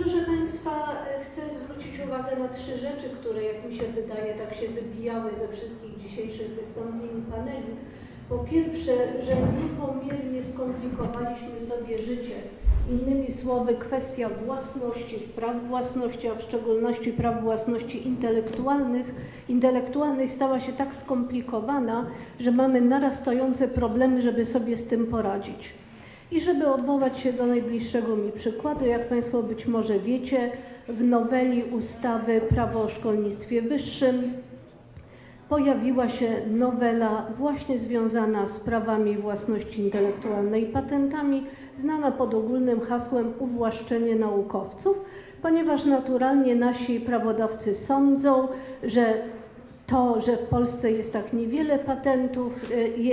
Proszę Państwa, chcę zwrócić uwagę na 3 rzeczy, które, jak mi się wydaje, tak się wybijały ze wszystkich dzisiejszych wystąpień i paneli. Po pierwsze, że niepomiernie skomplikowaliśmy sobie życie. Innymi słowy, kwestia własności, praw własności, a w szczególności praw własności intelektualnej stała się tak skomplikowana, że mamy narastające problemy, żeby sobie z tym poradzić. I żeby odwołać się do najbliższego mi przykładu, jak Państwo być może wiecie, w noweli ustawy Prawo o szkolnictwie wyższym pojawiła się nowela właśnie związana z prawami własności intelektualnej i patentami, znana pod ogólnym hasłem uwłaszczenie naukowców, ponieważ naturalnie nasi prawodawcy sądzą, że to, że w Polsce jest tak niewiele patentów,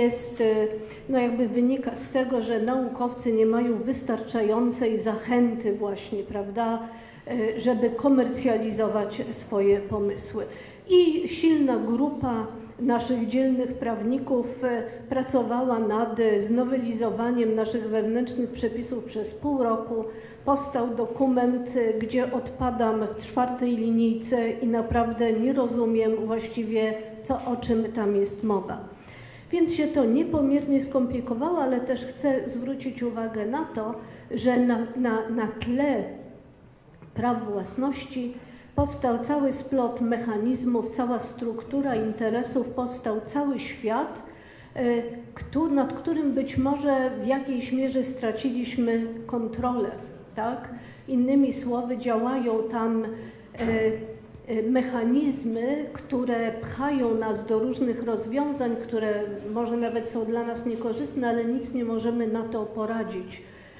wynika z tego, że naukowcy nie mają wystarczającej zachęty właśnie, prawda, żeby komercjalizować swoje pomysły. I silna grupa naszych dzielnych prawników pracowała nad znowelizowaniem naszych wewnętrznych przepisów przez pół roku. Powstał dokument, gdzie odpadam w 4. linijce i naprawdę nie rozumiem właściwie, o czym tam jest mowa. Więc się to niepomiernie skomplikowało, ale też chcę zwrócić uwagę na to, że na tle praw własności powstał cały splot mechanizmów, cała struktura interesów, powstał cały świat, nad którym być może w jakiejś mierze straciliśmy kontrolę. Tak? Innymi słowy, działają tam mechanizmy, które pchają nas do różnych rozwiązań, które może nawet są dla nas niekorzystne, ale nic nie możemy na to poradzić.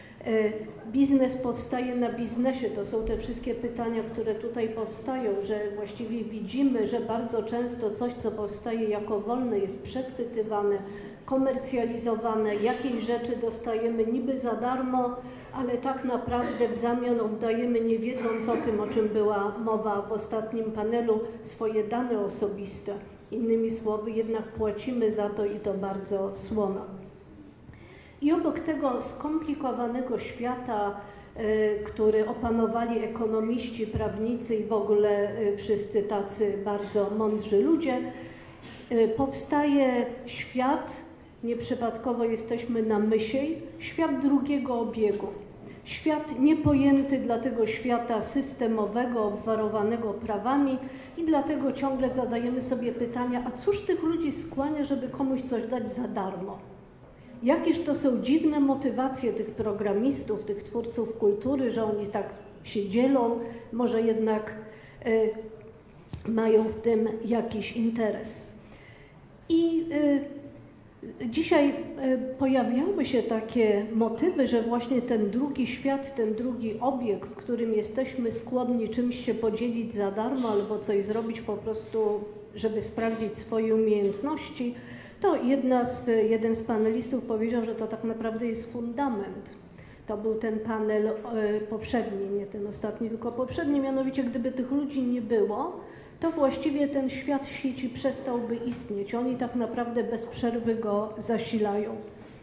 Biznes powstaje na biznesie. To są te wszystkie pytania, które tutaj powstają, że właściwie widzimy, że bardzo często coś, co powstaje jako wolne, jest przechwytywane, komercjalizowane, jakieś rzeczy dostajemy niby za darmo, ale tak naprawdę w zamian oddajemy, nie wiedząc o tym, o czym była mowa w ostatnim panelu, swoje dane osobiste. Innymi słowy, jednak płacimy za to i to bardzo słono. I obok tego skomplikowanego świata, który opanowali ekonomiści, prawnicy i w ogóle wszyscy tacy bardzo mądrzy ludzie, powstaje świat, nieprzypadkowo jesteśmy na Mysiej, świat drugiego obiegu. Świat niepojęty dla tego świata systemowego, obwarowanego prawami i dlatego ciągle zadajemy sobie pytania, a cóż tych ludzi skłania, żeby komuś coś dać za darmo? Jakież to są dziwne motywacje tych programistów, tych twórców kultury, że oni tak się dzielą, może jednak mają w tym jakiś interes. I dzisiaj pojawiały się takie motywy, że właśnie ten drugi świat, ten drugi obieg, w którym jesteśmy skłonni czymś się podzielić za darmo albo coś zrobić po prostu, żeby sprawdzić swoje umiejętności, to jeden z panelistów powiedział, że to tak naprawdę jest fundament. To był ten panel poprzedni, nie ten ostatni, tylko poprzedni, mianowicie gdyby tych ludzi nie było, to właściwie ten świat sieci przestałby istnieć. Oni tak naprawdę bez przerwy go zasilają.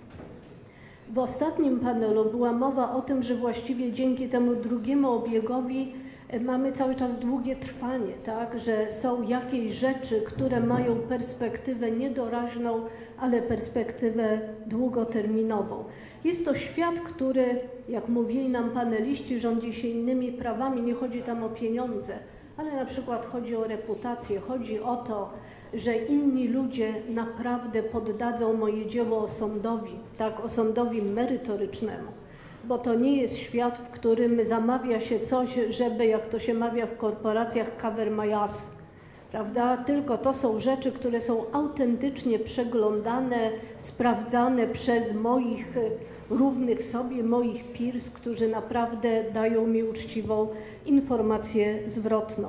W ostatnim panelu była mowa o tym, że właściwie dzięki temu drugiemu obiegowi mamy cały czas długie trwanie, tak? Że są jakieś rzeczy, które mają perspektywę niedoraźną, ale perspektywę długoterminową. Jest to świat, który, jak mówili nam paneliści, rządzi się innymi prawami. Nie chodzi tam o pieniądze, ale na przykład chodzi o reputację, chodzi o to, że inni ludzie naprawdę poddadzą moje dzieło osądowi, tak, osądowi merytorycznemu. Bo to nie jest świat, w którym zamawia się coś, żeby, jak to się mawia w korporacjach, cover my ass, prawda? Tylko to są rzeczy, które są autentycznie przeglądane, sprawdzane przez moich równych sobie, moich peers, którzy naprawdę dają mi uczciwą informację zwrotną.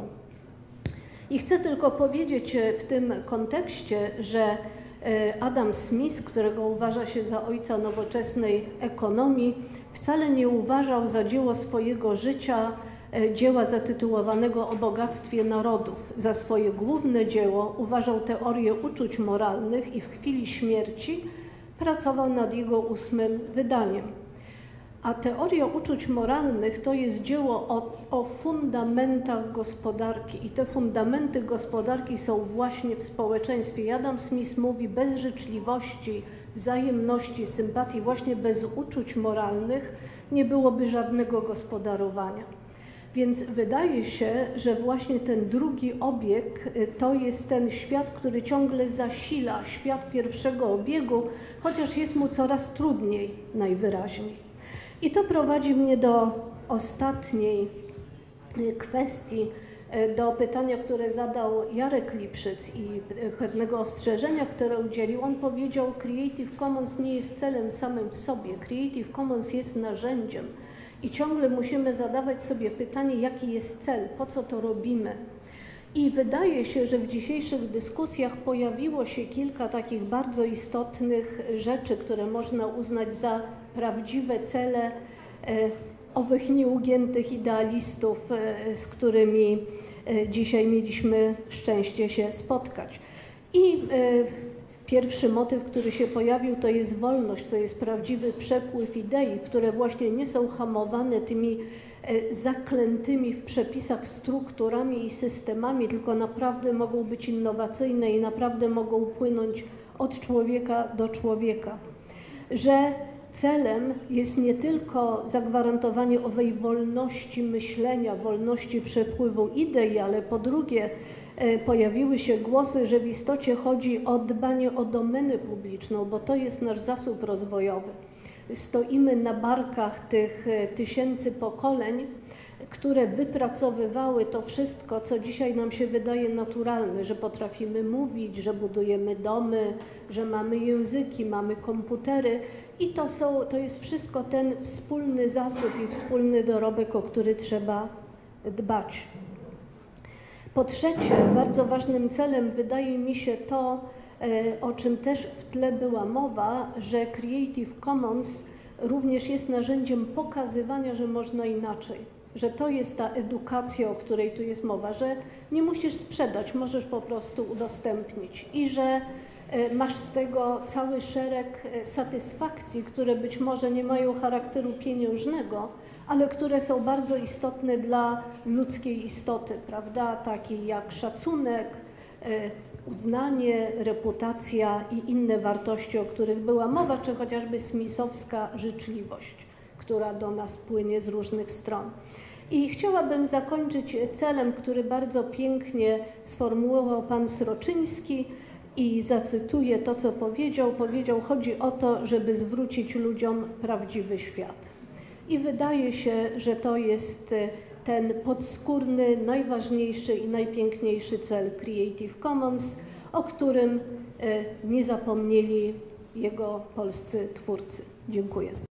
I chcę tylko powiedzieć w tym kontekście, że Adam Smith, którego uważa się za ojca nowoczesnej ekonomii, wcale nie uważał za dzieło swojego życia dzieła zatytułowanego O bogactwie narodów. Za swoje główne dzieło uważał teorię uczuć moralnych i w chwili śmierci pracował nad jego 8. wydaniem. A teoria uczuć moralnych to jest dzieło o fundamentach gospodarki i te fundamenty gospodarki są właśnie w społeczeństwie. Adam Smith mówi, bez życzliwości, wzajemności, sympatii, właśnie bez uczuć moralnych nie byłoby żadnego gospodarowania. Więc wydaje się, że właśnie ten drugi obieg to jest ten świat, który ciągle zasila świat pierwszego obiegu, chociaż jest mu coraz trudniej najwyraźniej. I to prowadzi mnie do ostatniej kwestii, do pytania, które zadał Jarek Lipszyc i pewnego ostrzeżenia, które udzielił. On powiedział, Creative Commons nie jest celem samym w sobie, Creative Commons jest narzędziem i ciągle musimy zadawać sobie pytanie, jaki jest cel, po co to robimy. I wydaje się, że w dzisiejszych dyskusjach pojawiło się kilka takich bardzo istotnych rzeczy, które można uznać za prawdziwe cele owych nieugiętych idealistów, z którymi dzisiaj mieliśmy szczęście się spotkać. I pierwszy motyw, który się pojawił, to jest wolność, to jest prawdziwy przepływ idei, które właśnie nie są hamowane tymi zaklętymi w przepisach strukturami i systemami, tylko naprawdę mogą być innowacyjne i naprawdę mogą płynąć od człowieka do człowieka. Że celem jest nie tylko zagwarantowanie owej wolności myślenia, wolności przepływu idei, ale po drugie pojawiły się głosy, że w istocie chodzi o dbanie o domenę publiczną, bo to jest nasz zasób rozwojowy. Stoimy na barkach tych tysięcy pokoleń, które wypracowywały to wszystko, co dzisiaj nam się wydaje naturalne, że potrafimy mówić, że budujemy domy, że mamy języki, mamy komputery i to jest wszystko ten wspólny zasób i wspólny dorobek, o który trzeba dbać. Po trzecie, bardzo ważnym celem wydaje mi się to, o czym też w tle była mowa, że Creative Commons również jest narzędziem pokazywania, że można inaczej, że to jest ta edukacja, o której tu jest mowa, że nie musisz sprzedać, możesz po prostu udostępnić i że masz z tego cały szereg satysfakcji, które być może nie mają charakteru pieniężnego, ale które są bardzo istotne dla ludzkiej istoty, prawda? Takie jak szacunek, uznanie, reputacja i inne wartości, o których była mowa, czy chociażby smithowska życzliwość, która do nas płynie z różnych stron. I chciałabym zakończyć celem, który bardzo pięknie sformułował pan Sroczyński i zacytuję to, co powiedział. Powiedział, chodzi o to, żeby zwrócić ludziom prawdziwy świat. I wydaje się, że to jest ten podskórny, najważniejszy i najpiękniejszy cel Creative Commons, o którym nie zapomnieli jego polscy twórcy. Dziękuję.